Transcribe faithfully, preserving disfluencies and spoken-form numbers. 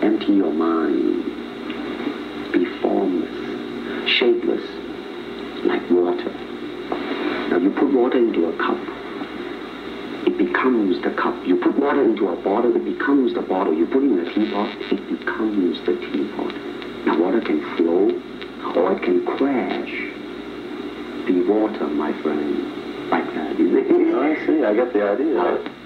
Empty your mind. Be formless, shapeless, like water. Now you put water into a cup, it becomes the cup. You put water into a bottle, it becomes the bottle. You put it in a teapot, it becomes the teapot. Now water can flow, or it can crash. Be water, my friend. Like that. I see, I get the idea.